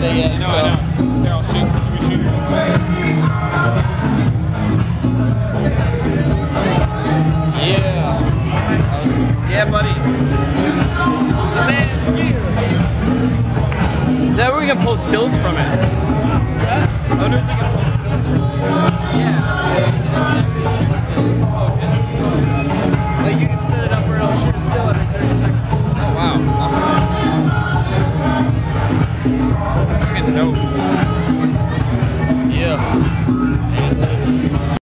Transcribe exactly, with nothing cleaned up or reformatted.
it yet. No, so. I know. Here, I'll shoot. Let me shoot you. Yeah. Yeah, buddy. The man's here. Then we can pull stills from it.